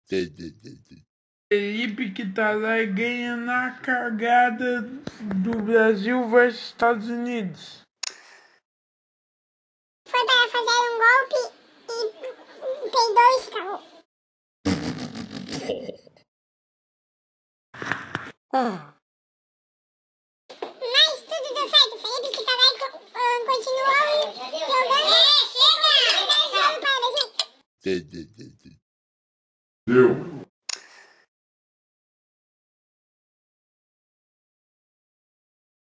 Felipe que tá lá e ganha na cagada do Brasil versus Estados Unidos. Foi para fazer um golpe e peidou e estragou. Mas tudo deu certo. Felipe que tá lá e continuou jogando. Chega! Deu.